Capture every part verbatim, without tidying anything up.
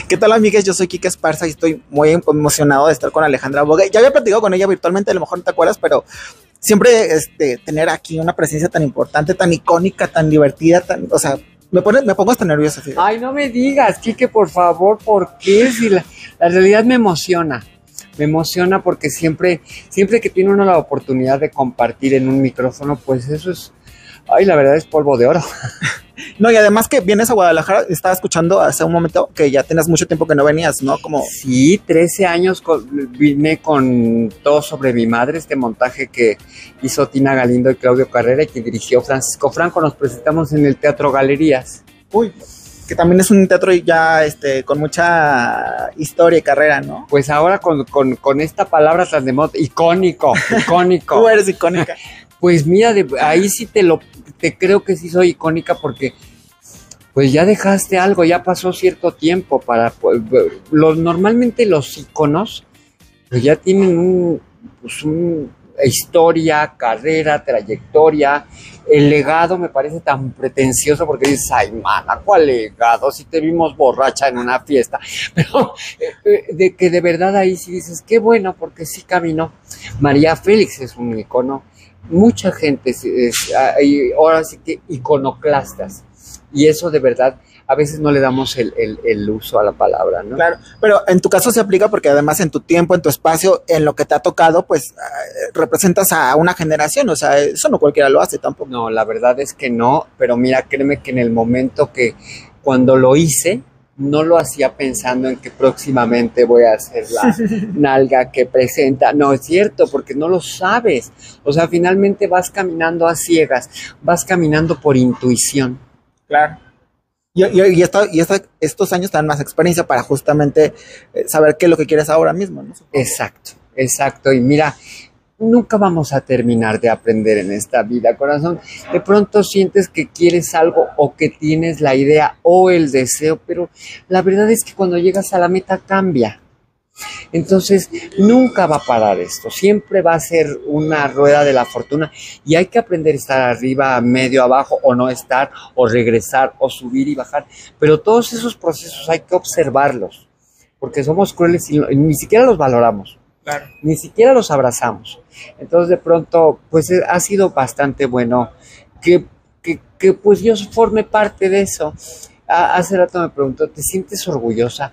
¿Qué tal, amigas? Yo soy Kike Esparza y estoy muy emocionado de estar con Alejandra Bogue. Ya había platicado con ella virtualmente, a lo mejor no te acuerdas, pero siempre este, tener aquí una presencia tan importante, tan icónica, tan divertida, tan, o sea, me, pone, me pongo hasta nervioso. Fíjate. Ay, no me digas, Kike, por favor, ¿por qué? Si la, la realidad me emociona. Me emociona porque siempre, siempre que tiene uno la oportunidad de compartir en un micrófono, pues eso es, ay, la verdad es polvo de oro. No, y además que vienes a Guadalajara, estaba escuchando hace un momento que ya tenías mucho tiempo que no venías, ¿no? Como... Sí, trece años con, vine con Todo sobre mi madre, este montaje que hizo Tina Galindo y Claudio Carrera y que dirigió Francisco Franco. Nos presentamos en el Teatro Galerías. Uy, que también es un teatro ya este, con mucha historia y carrera, ¿no? Pues ahora con, con, con esta palabra tan de moda, icónico, icónico. Tú eres icónica. Pues mira, de, ahí sí te lo, te creo que sí soy icónica porque pues ya dejaste algo, ya pasó cierto tiempo para, pues, los, normalmente los íconos pues ya tienen un, pues un historia, carrera, trayectoria. El legado me parece tan pretencioso porque dices, ay, mana, ¿cuál legado? Si te vimos borracha en una fiesta. Pero eh, de que de verdad ahí sí dices, qué bueno, porque sí caminó. María Félix es un icono. Mucha gente, es, es, hay, ahora sí que iconoclastas. Y eso de verdad, a veces no le damos el, el, el uso a la palabra, ¿no? Claro, pero en tu caso se aplica porque además en tu tiempo, en tu espacio, en lo que te ha tocado, pues uh, representas a una generación, o sea, eso no cualquiera lo hace tampoco. No, la verdad es que no, pero mira, créeme que en el momento que cuando lo hice, no lo hacía pensando en que próximamente voy a hacer la nalga que presenta. No, es cierto, porque no lo sabes. O sea, finalmente vas caminando a ciegas, vas caminando por intuición. Claro. Y, y, y, esta, y esta, estos años te dan más experiencia para justamente eh, saber qué es lo que quieres ahora mismo, ¿no? Exacto, exacto. Y mira, nunca vamos a terminar de aprender en esta vida, corazón. De pronto sientes que quieres algo o que tienes la idea o el deseo, pero la verdad es que cuando llegas a la meta cambia. Entonces, nunca va a parar esto. Siempre va a ser una rueda de la fortuna y hay que aprender a estar arriba, medio, abajo, o no estar, o regresar, o subir y bajar. Pero todos esos procesos hay que observarlos, porque somos crueles y ni siquiera los valoramos. Claro. Ni siquiera los abrazamos. Entonces de pronto pues ha sido bastante bueno que, que, que pues yo forme parte de eso. Ah, hace rato me preguntó, ¿te sientes orgullosa?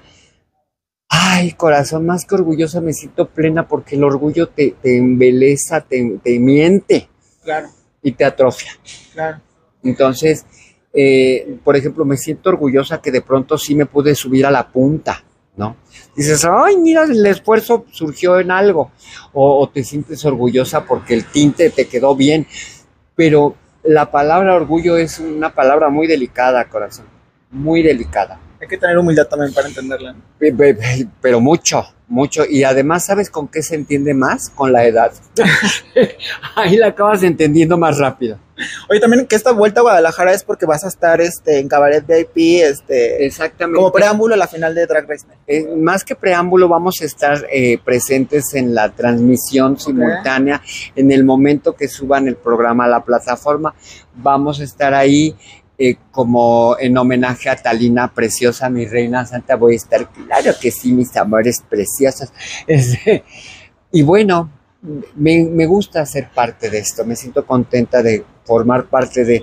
Ay, corazón, más que orgullosa me siento plena porque el orgullo te, te embeleza, te, te miente. Claro. Y te atrofia. Claro. Entonces, eh, por ejemplo, me siento orgullosa que de pronto sí me pude subir a la punta, ¿no? Dices, ay, mira, el esfuerzo surgió en algo, o, o te sientes orgullosa porque el tinte te quedó bien, pero la palabra orgullo es una palabra muy delicada, corazón, muy delicada. Hay que tener humildad también para entenderla, ¿no? Pero mucho, mucho, y además, ¿sabes con qué se entiende más? Con la edad. Ahí la acabas entendiendo más rápido. Oye, también que esta vuelta a Guadalajara es porque vas a estar este, en Cabaret V I P, este, exactamente, como preámbulo a la final de Drag Race. Eh, más que preámbulo, vamos a estar eh, presentes en la transmisión simultánea. Okay. En el momento que suban el programa a la plataforma, vamos a estar ahí eh, como en homenaje a Talina Preciosa, mi reina santa. Voy a estar, claro que sí, mis amores preciosos. Este, y bueno, me, me gusta ser parte de esto, me siento contenta de formar parte de,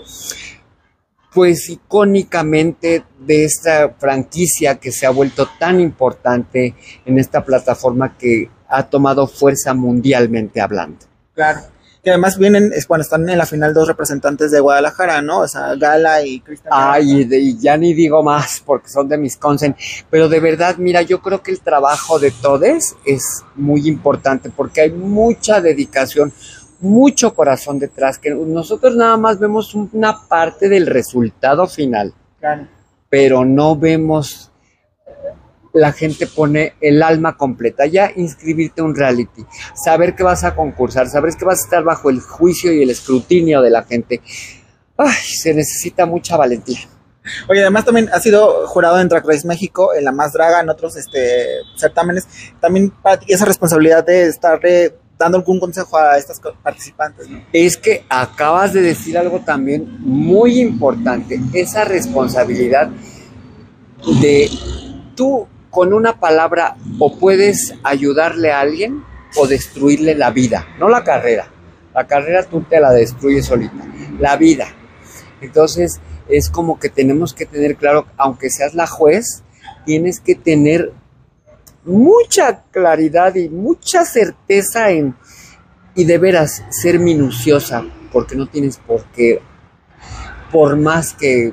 pues icónicamente, de esta franquicia que se ha vuelto tan importante en esta plataforma que ha tomado fuerza mundialmente hablando. Claro, que además vienen, es cuando están en la final dos representantes de Guadalajara, ¿no? O sea, Gala y Cristian. Ay, y, de, y ya ni digo más porque son de mis consen, pero de verdad, mira, yo creo que el trabajo de todos es muy importante porque hay mucha dedicación, mucho corazón detrás, que nosotros nada más vemos una parte del resultado final. Claro. Pero no vemos, la gente pone el alma completa. Ya inscribirte a un reality, saber que vas a concursar, saber que vas a estar bajo el juicio y el escrutinio de la gente. Ay, se necesita mucha valentía. Oye, además también has sido jurado en Drag Race México, en La Más Draga, en otros este, certámenes. También para ti esa responsabilidad de estarle dando algún consejo a estas participantes, ¿no? Es que acabas de decir algo también muy importante, esa responsabilidad de tú con una palabra o puedes ayudarle a alguien o destruirle la vida, no la carrera. La carrera tú te la destruyes solita, la vida. Entonces es como que tenemos que tener claro, aunque seas la juez, tienes que tener mucha claridad y mucha certeza en, y de veras ser minuciosa, porque no tienes por qué, por más que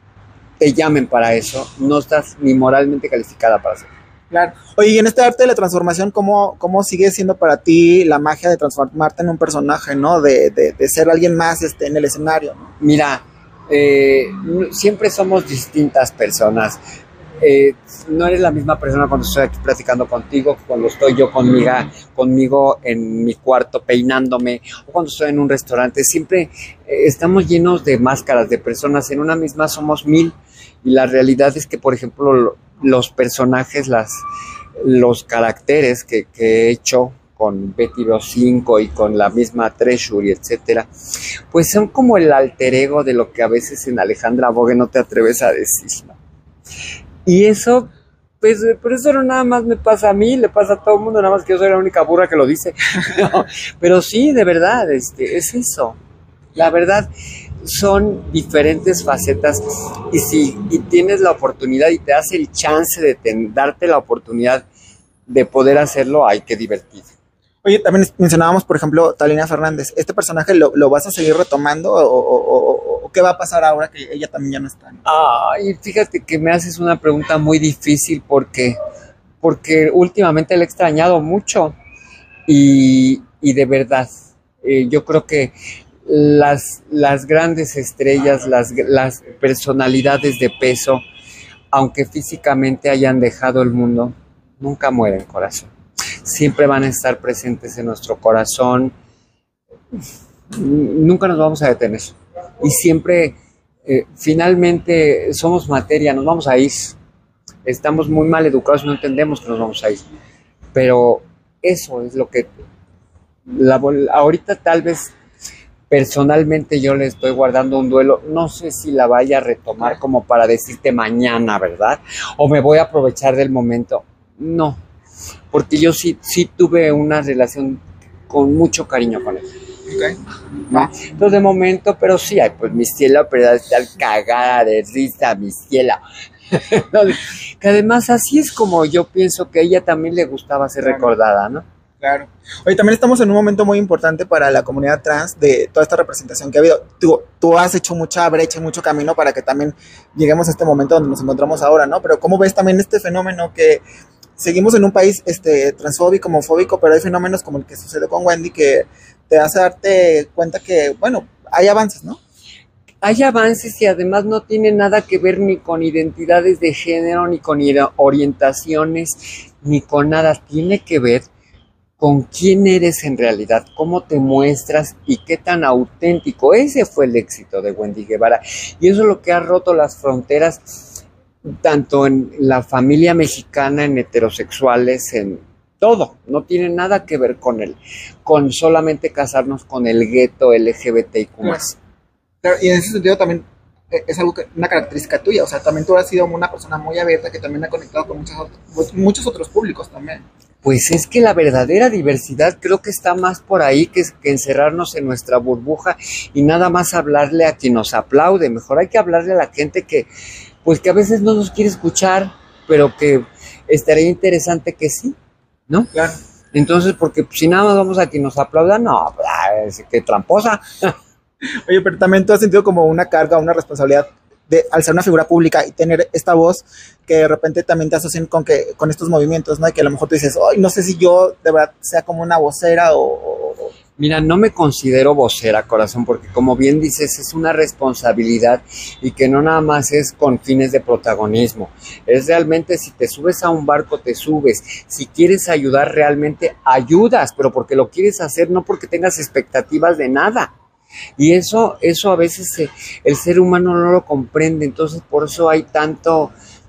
te llamen para eso, no estás ni moralmente calificada para hacerlo. Claro. Oye, y en este arte de la transformación, ¿cómo, cómo sigue siendo para ti la magia de transformarte en un personaje, ¿no? De, de, de ser alguien más este, en el escenario, ¿no? Mira, eh, siempre somos distintas personas. Eh, no eres la misma persona cuando estoy aquí platicando contigo, cuando estoy yo conmigo, conmigo en mi cuarto peinándome, o cuando estoy en un restaurante. Siempre eh, estamos llenos de máscaras, de personas. En una misma somos mil. Y la realidad es que, por ejemplo, los personajes, las, los caracteres que, que he hecho con Betty B O cinco y con la misma Treasury, etcétera, pues son como el alter ego de lo que a veces en Alejandra Vogue no te atreves a decir, ¿no? Y eso, pues, pero eso no nada más me pasa a mí, le pasa a todo el mundo, nada más que yo soy la única burra que lo dice. No, pero sí, de verdad, este, es eso. La verdad, son diferentes facetas y si y tienes la oportunidad y te das el chance de ten, darte la oportunidad de poder hacerlo, hay que divertir. Oye, también mencionábamos, por ejemplo, Talina Fernández. ¿Este personaje lo, lo vas a seguir retomando o, o, o, o qué va a pasar ahora que ella también ya no está? Ay, fíjate que me haces una pregunta muy difícil porque, porque últimamente la he extrañado mucho y, y de verdad, eh, yo creo que las, las grandes estrellas, las, las personalidades de peso, aunque físicamente hayan dejado el mundo, nunca mueren, corazón. Siempre van a estar presentes en nuestro corazón. Nunca nos vamos a detener. Y siempre, eh, finalmente, somos materia, nos vamos a ir. Estamos muy mal educados y no entendemos que nos vamos a ir. Pero eso es lo que... La, ahorita tal vez, personalmente, yo le estoy guardando un duelo. No sé si la vaya a retomar como para decirte mañana, ¿verdad? O me voy a aprovechar del momento. No. Porque yo sí, sí tuve una relación con mucho cariño con él. Okay. ¿No? Entonces de momento, pero sí, ay, pues mi cielo, pero está cagada de risa, mi cielo. Que además así es como yo pienso que a ella también le gustaba ser claro. recordada, ¿no? Claro. Oye, también estamos en un momento muy importante para la comunidad trans de toda esta representación que ha habido. Tú, tú has hecho mucha brecha, mucho camino para que también lleguemos a este momento donde nos encontramos ahora, ¿no? Pero ¿cómo ves también este fenómeno que seguimos en un país este, transfóbico, homofóbico, pero hay fenómenos como el que sucede con Wendy que te hace darte cuenta que, bueno, hay avances, ¿no? Hay avances y además no tiene nada que ver ni con identidades de género, ni con orientaciones, ni con nada. Tiene que ver con quién eres en realidad, cómo te muestras y qué tan auténtico. Ese fue el éxito de Wendy Guevara. Y eso es lo que ha roto las fronteras tanto en la familia mexicana, en heterosexuales, en todo. No tiene nada que ver con el, con solamente casarnos con el gueto L G B T I Q más. Claro, y en ese sentido también es algo que, una característica tuya, o sea, también tú has sido una persona muy abierta que también ha conectado con muchos otros, muchos otros públicos también. Pues es que la verdadera diversidad creo que está más por ahí que, que encerrarnos en nuestra burbuja y nada más hablarle a quien nos aplaude. Mejor hay que hablarle a la gente que pues que a veces no nos quiere escuchar, pero que estaría interesante que sí, ¿no? Claro. Entonces, porque si nada más vamos a que nos aplaudan, no, es que tramposa. Oye, pero también tú has sentido como una carga, una responsabilidad de, al ser una figura pública y tener esta voz que de repente también te asocian con, que, con estos movimientos, ¿no? Y que a lo mejor tú dices, ay, no sé si yo de verdad sea como una vocera o... o Mira, no me considero vocera, corazón, porque como bien dices, es una responsabilidad y que no nada más es con fines de protagonismo. Es realmente si te subes a un barco, te subes. Si quieres ayudar, realmente ayudas, pero porque lo quieres hacer, no porque tengas expectativas de nada. Y eso, eso a veces eh, el ser humano no lo comprende, entonces por eso hay tanto...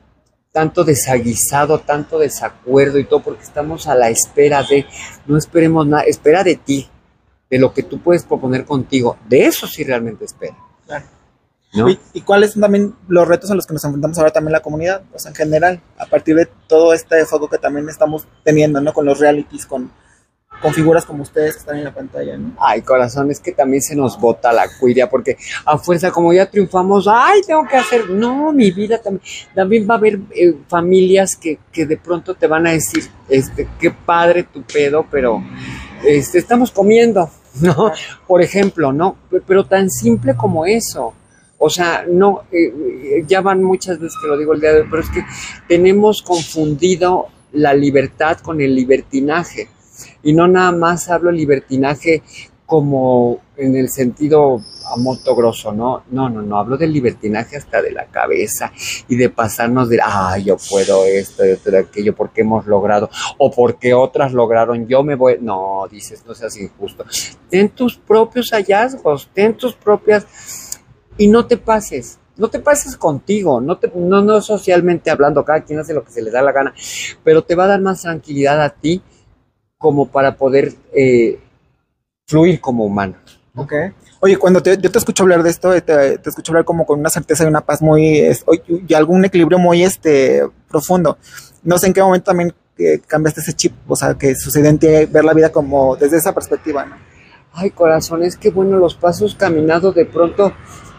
tanto desaguisado, tanto desacuerdo y todo, porque estamos a la espera de, no esperemos nada, espera de ti, de lo que tú puedes proponer contigo, de eso sí realmente espera. Claro. ¿no? ¿Y, y cuáles son también los retos a los que nos enfrentamos ahora también la comunidad? O sea, en general, a partir de todo este foco que también estamos teniendo, ¿no? Con los realities, con, con figuras como ustedes que están en la pantalla, ¿no? Ay, corazón, es que también se nos bota la cuiria, porque a fuerza, como ya triunfamos, ay, tengo que hacer, no, mi vida también, también va a haber eh, familias que, que de pronto te van a decir, este, qué padre tu pedo, pero este, estamos comiendo, ¿no? Por ejemplo, ¿no? Pero tan simple como eso. O sea, no, eh, ya van muchas veces que lo digo el día de hoy, pero es que tenemos confundido la libertad con el libertinaje. Y no nada más hablo libertinaje como en el sentido a moto grosso, ¿no? No, no, no, hablo del libertinaje hasta de la cabeza y de pasarnos de, ah, yo puedo esto, yo puedo aquello, porque hemos logrado, o porque otras lograron, yo me voy, no, dices, no seas injusto. Ten tus propios hallazgos, ten tus propias, y no te pases. No te pases contigo, no, te, no, no socialmente hablando, cada quien hace lo que se le da la gana, pero te va a dar más tranquilidad a ti como para poder eh, fluir como humano. Ok. Oye, cuando te, yo te escucho hablar de esto, te, te escucho hablar como con una certeza y una paz muy, es, y algún equilibrio muy este profundo. No sé en qué momento también eh, cambiaste ese chip, o sea, que sucede en ti ver la vida como desde esa perspectiva, ¿no? Ay, corazón, es que bueno, los pasos caminados de pronto,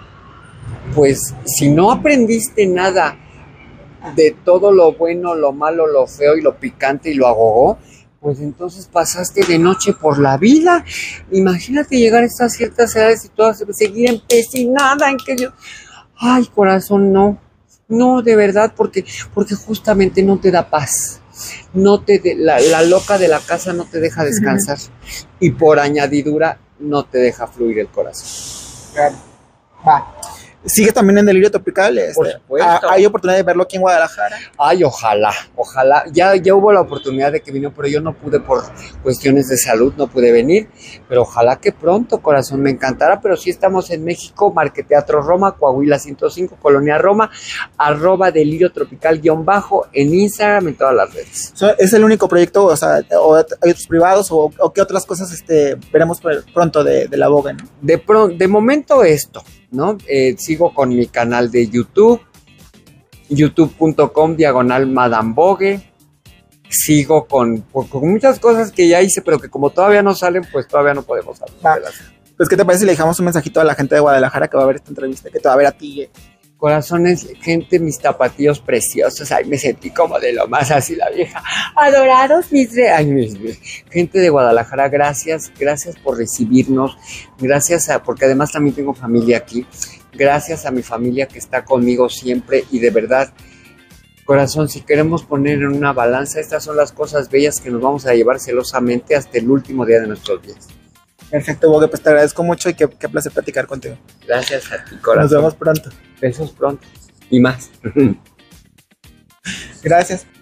pues, si no aprendiste nada de todo lo bueno, lo malo, lo feo y lo picante y lo agogó, pues entonces pasaste de noche por la vida. Imagínate llegar a estas ciertas edades y todas seguir empecinada en que yo... Ay, corazón, no. No, de verdad, porque, porque justamente no te da paz. No te de, la, la loca de la casa no te deja descansar. Uh-huh. Y por añadidura no te deja fluir el corazón. Claro. Va. ¿Sigue también en Delirio Tropical? Este, Por supuesto. ¿Hay oportunidad de verlo aquí en Guadalajara? Ay, ojalá, ojalá. Ya, ya hubo la oportunidad de que vino, pero yo no pude por cuestiones de salud, no pude venir. Pero ojalá que pronto, corazón, me encantará. Pero sí estamos en México, Marqueteatro Roma, Coahuila ciento cinco, Colonia Roma, arroba Delirio Tropical guión bajo, en Instagram, en todas las redes. So, ¿es el único proyecto, o sea, o hay otros privados, o, o qué otras cosas este, veremos pronto de, de la Vogue, ¿no? De, pro, de momento esto, ¿no? Eh, sigo con mi canal de YouTube, youtube punto com diagonal Madame Vogue. Sigo con, con, con muchas cosas que ya hice, pero que como todavía no salen, pues todavía no podemos hablar. Ah, pues, ¿qué te parece si le dejamos un mensajito a la gente de Guadalajara que va a ver esta entrevista, que te va a ver a ti? Corazones, gente, mis tapatíos preciosos, ay, me sentí como de lo más así la vieja, adorados mis re... ay, mis, gente de Guadalajara, gracias, gracias por recibirnos, gracias a, porque además también tengo familia aquí, gracias a mi familia que está conmigo siempre, y de verdad, corazón, si queremos poner en una balanza, estas son las cosas bellas que nos vamos a llevar celosamente hasta el último día de nuestros días. Perfecto, Vogue, pues te agradezco mucho y qué, qué placer platicar contigo. Gracias a ti, corazón. Nos vemos pronto. Besos pronto. Y más. Gracias.